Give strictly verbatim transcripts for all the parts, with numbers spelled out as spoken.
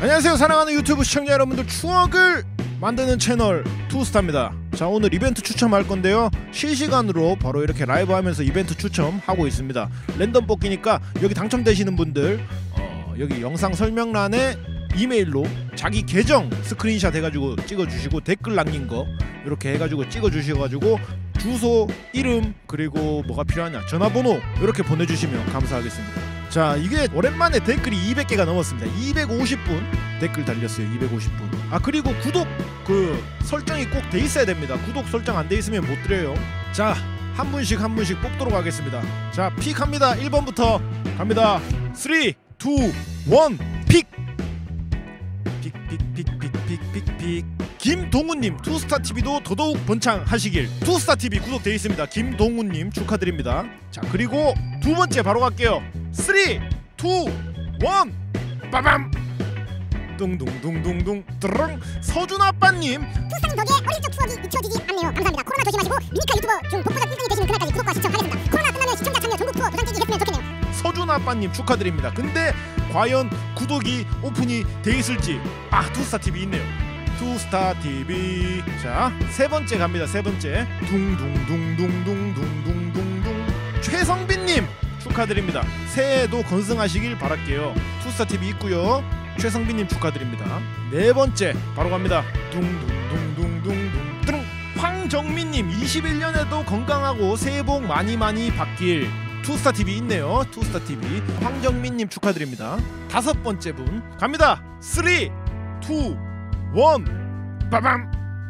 안녕하세요. 사랑하는 유튜브 시청자 여러분들, 추억을 만드는 채널 투스타입니다. 자, 오늘 이벤트 추첨할 건데요, 실시간으로 바로 이렇게 라이브 하면서 이벤트 추첨하고 있습니다. 랜덤 뽑기니까 여기 당첨되시는 분들 어, 여기 영상 설명란에 이메일로 자기 계정 스크린샷 해가지고 찍어주시고 댓글 남긴 거 이렇게 해가지고 찍어주셔가지고 주소, 이름, 그리고 뭐가 필요하냐, 전화번호 이렇게 보내주시면 감사하겠습니다. 자, 이게 오랜만에 댓글이 이백 개가 넘었습니다. 이백오십 분 댓글 달렸어요. 이백오십 분. 아, 그리고 구독 그 설정이 꼭 돼 있어야 됩니다. 구독 설정 안 돼 있으면 못 드려요. 자, 한 분씩 한 분씩 뽑도록 하겠습니다. 자, 픽합니다. 일 번부터 갑니다. 삼, 이, 일, 픽! 픽픽픽픽픽픽픽 김동훈님, 투스타티비도 더더욱 번창하시길. 투스타티비 구독되어 있습니다. 김동훈님 축하드립니다. 자, 그리고 두 번째 바로 갈게요. 삼, 이, 일, 빠밤! 둥둥둥둥둥 드렁. 서준아빠님, 투스타님 덕에 어릴 적 추억이 잊혀지지 않네요. 감사합니다. 코로나 조심하시고 미니카 유튜버 중 독보적 일 등이 되시는 그날까지 구독과 시청하겠습니다. 코로나 끝나면 시청자 참여 전국 투어 도장 깨기 했으면 좋겠네요. 서준아빠님 축하드립니다. 근데 과연 구독이 오픈이 돼 있을지. 아, 투스타티비 있네요. 투스타티비. 자, 세 번째 갑니다. 세 번째. 둥둥둥둥둥둥둥둥둥. 최성빈님 축하드립니다. 새해에도 건승하시길 바랄게요. 투스타티비 있고요. 최성빈님 축하드립니다. 네 번째 바로 갑니다. 둥둥둥둥둥둥. 황정민님, 이십일 년에도 건강하고 새해 복 많이 많이 받길. 투스타티비 있네요. 투스타티비. 황정민님 축하드립니다. 다섯 번째 분 갑니다. 삼, 이, 일, 빠밤!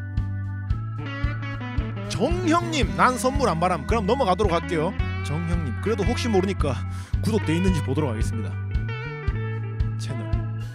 정형님, 난 선물 안 바람. 그럼 넘어가도록 할게요. 정형님, 그래도 혹시 모르니까 구독돼 있는지 보도록 하겠습니다. 채널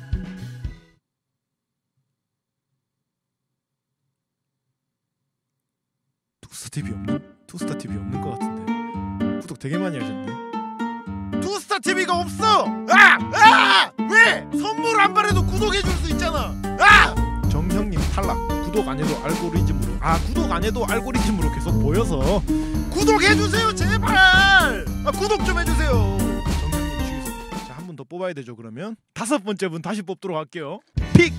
투스타티비 없나? 투스타티비 없는 것 같은데. 구독 되게 많이 하셨네. 투스타티비가 없어! 아! 아! 왜? 선물 안 바래도 구독해줄 수 있잖아. 아! 정형님 탈락. 구독 안 해도 알고리즘으로. 아, 구독 안 해도 알고리즘으로 계속 보여서 구독해주세요 제발. 아, 구독 좀 해주세요. 정형님 취소. 자, 한 분 더 뽑아야 되죠. 그러면 다섯 번째 분 다시 뽑도록 할게요. 픽!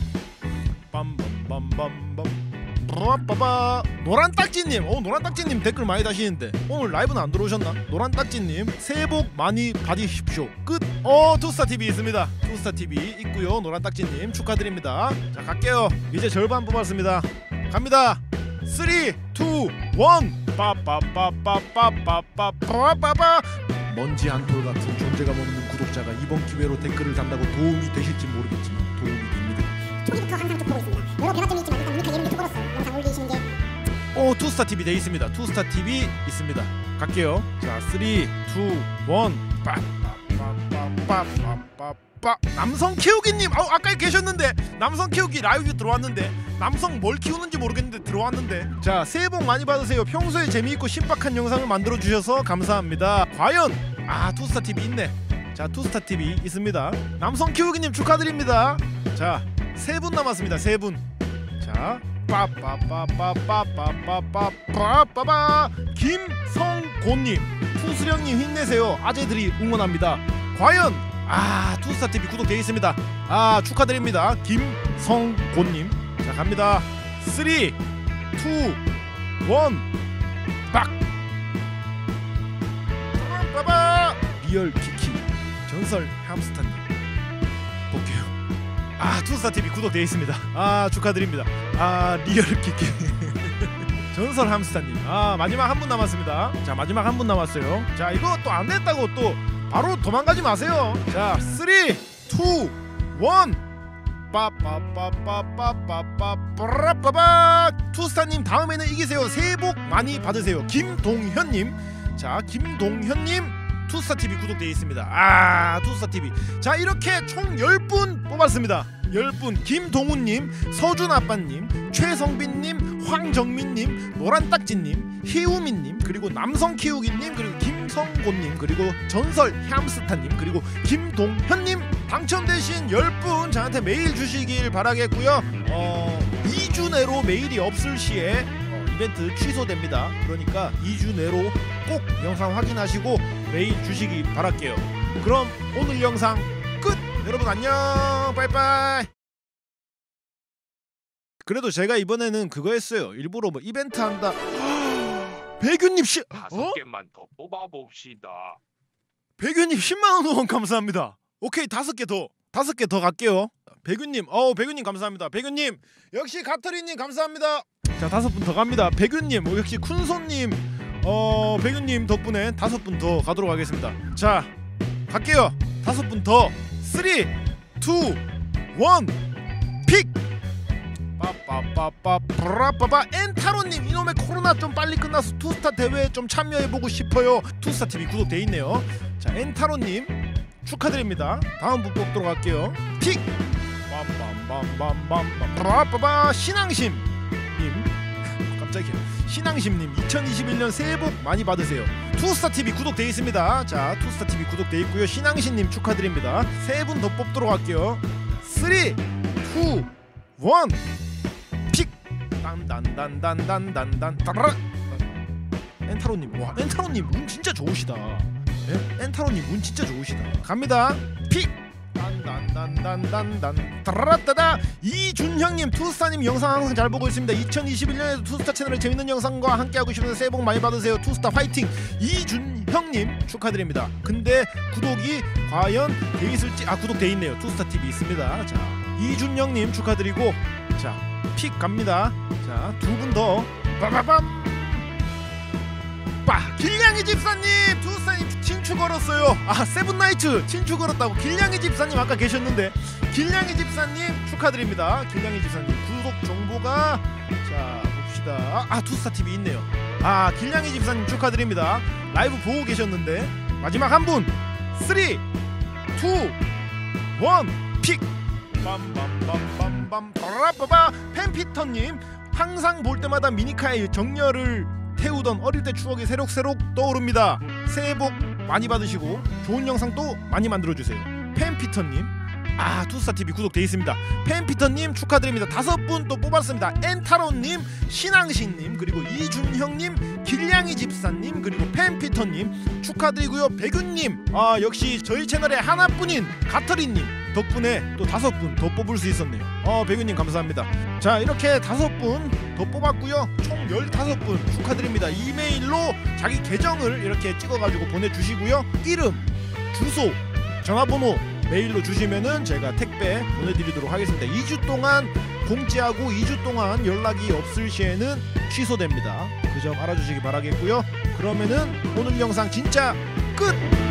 빰빰빰빰빰. 빠빠. 노란 딱지님, 어 노란 딱지님 댓글 많이 다시는데 오늘 라이브는 안 들어오셨나? 노란 딱지님, 새해 복 많이 받으십시오. 끝. 어 투스타티비 있습니다. 투스타티비 있고요. 노란 딱지님 축하드립니다. 자, 갈게요. 이제 절반 뽑았습니다. 갑니다. 삼, 이, 일, 빠빠빠빠빠빠빠빠빠. 먼지 한 톨 같은 존재감 없는 구독자가 이번 기회로 댓글을 단다고 도움이 되실지 모르겠지만 도움이 됩니다. 초기부터 항상 쭉 보고 있습니다. 여러 변화점이 있지만 일단 미니카 예능 유튜버로서 영상 올리시는 게. 오, 투스타티비 돼 있습니다. 투스타티비 있습니다. 갈게요. 자, 삼, 이, 일, 빠빠빠빠빠빠빠빠. 남성 키우기님, 어, 아까 계셨는데 남성 키우기 라이브 들어왔는데 남성 뭘 키우는지 모르겠는데 들어왔는데. 자, 새해 복 많이 받으세요. 평소에 재미있고 신박한 영상을 만들어 주셔서 감사합니다. 과연 아, 투스타티비 있네. 자, 투스타티비 있습니다. 남성 키우기님 축하드립니다. 자, 세 분 남았습니다. 세 분. 자, 빠빠빠빠빠빠빠빠빠빠. 김성곤님, 투수령님 힘내세요. 아재들이 응원합니다. 과연 아, 투스타티비 구독되어 있습니다. 아, 축하드립니다. 김성곤님. 자, 갑니다. 삼, 이, 일, 빡! 빠바. 리얼 키키 전설 햄스터님 볼게요. 아, 투스타티비 구독되어 있습니다. 아, 축하드립니다. 아, 리얼 키키 전설 함스타님. 아, 마지막 한 분 남았습니다. 자, 마지막 한 분 남았어요. 자, 이거 또 안 됐다고 또 바로 도망가지 마세요. 자, 삼, 이, 일, 빠빠빠빠빠빠빠빠빠. 투스타님 다음에는 이기세요. 새해 복 많이 받으세요. 김동현님. 자, 김동현님 투스타티비 구독되어 있습니다. 아, 투스타티비. 자, 이렇게 총 열 분 뽑았습니다. 열 분. 김동훈님, 서준아빠님, 최성빈님, 황정민님, 노란딱지님, 희우민님, 그리고 남성키우기님, 그리고 김성곤님, 그리고 전설 햄스타님, 그리고 김동현님 당첨되신 열 분 저한테 메일 주시길 바라겠고요. 어, 이 주 내로 메일이 없을 시에 어, 이벤트 취소됩니다. 그러니까 이 주 내로 꼭 영상 확인하시고 메일 주시기 바랄게요. 그럼 오늘 영상 끝! 여러분 안녕. 빠이빠이. 그래도 제가 이번에는 그거 했어요. 일부러 뭐 이벤트 한다. 백윤님 씨, 다섯 어? 개만 더 뽑아봅시다. 백윤님 십만 원 후원 감사합니다. 오케이 다섯 개 더, 다섯 개 더 갈게요. 백윤님, 어 백윤님 감사합니다. 백윤님 역시 가터리님 감사합니다. 자 다섯 분 더 갑니다. 백윤님, 어, 역시 쿤손님, 어 백윤님 덕분에 다섯 분 더 가도록 하겠습니다. 자 갈게요. 다섯 분 더. 쓰리, 투, 원, 픽. 빠빠빠빠 브라빠빠. 엔타로님, 이놈의 코로나 좀 빨리 끝나서 투스타 대회에 좀 참여해보고 싶어요. 투스타 티비 구독돼 있네요. 자 엔타로님 축하드립니다. 다음 분 뽑도록 할게요. 픽. 빰빰빰빰빰 브라빠빠. 신앙심님 깜짝이야. 신앙심님 이천이십일 년 새해 복 많이 받으세요. 투스타 티비 구독돼 있습니다. 자 투스타 티비 구독돼 있고요. 신앙심님 축하드립니다. 세 분 더 뽑도록 할게요. 쓰리, 투, 원, 픽. 딴딴딴딴딴딴딴 따라라. 엔타로님, 와 엔타로님 운 진짜 좋으시다. 예? 엔타로님 운 진짜 좋으시다. 갑니다. 픽. 딴딴딴딴딴 따라라따다. 이준형님, 투스타님 영상 항상 잘 보고 있습니다. 이천이십일 년에도 투스타 채널에 재밌는 영상과 함께하고 싶으면 새해 복 많이 받으세요. 투스타 화이팅. 이준형님 축하드립니다. 근데 구독이 과연 돼 있을지. 아 구독돼 있네요. 투스타 티비 있습니다. 자 이준영님 축하드리고 자 픽 갑니다. 자 두 분 더. 빠바밤 빠. 길냥이 집사님, 투스타님 친추 걸었어요. 아 세븐나이츠 친추 걸었다고. 길냥이 집사님 아까 계셨는데 길냥이 집사님 축하드립니다. 길냥이 집사님 구독 정보가 자 봅시다. 아 투스타 티비 있네요. 아 길냥이 집사님 축하드립니다. 라이브 보고 계셨는데 마지막 한 분. 쓰리, 투, 원, 픽. 빰빰빰빰빰 빠라빠바. 팬피터님, 항상 볼 때마다 미니카의 정열을 태우던 어릴 때 추억이 새록새록 떠오릅니다. 새해 복 많이 받으시고 좋은 영상 또 많이 만들어주세요. 팬피터님, 아 투스타 티비 구독돼 있습니다. 팬피터님 축하드립니다. 다섯 분 또 뽑았습니다. 엔타로님, 신앙신님, 그리고 이준형님, 길냥이 집사님, 그리고 팬피터님 축하드리고요. 백윤님, 아 역시 저희 채널의 하나뿐인 가터리님 덕분에 또 다섯 분 더 뽑을 수 있었네요. 어 백윤님 감사합니다. 자 이렇게 다섯 분 더 뽑았고요. 총 열다섯 분 축하드립니다. 이메일로 자기 계정을 이렇게 찍어가지고 보내주시고요. 이름, 주소, 전화번호 메일로 주시면은 제가 택배 보내드리도록 하겠습니다. 이 주 동안 공지하고 이 주 동안 연락이 없을 시에는 취소됩니다. 그 점 알아주시기 바라겠고요. 그러면은 오늘 영상 진짜 끝!